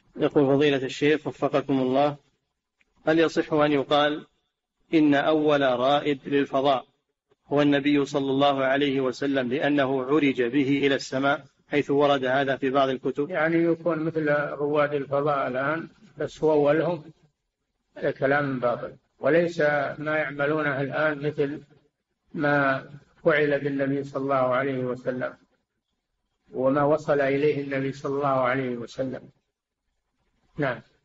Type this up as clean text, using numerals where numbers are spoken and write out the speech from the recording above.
يقول فضيلة الشيخ وفقكم الله، هل يصح أن يقال إن أول رائد للفضاء هو النبي صلى الله عليه وسلم لأنه عرج به إلى السماء، حيث ورد هذا في بعض الكتب؟ يعني يكون مثل رواد الفضاء الآن بس هو أولهم، هذا كلام باطل، وليس ما يعملونه الآن مثل ما فعل بالنبي صلى الله عليه وسلم وما وصل إليه النبي صلى الله عليه وسلم. نعم.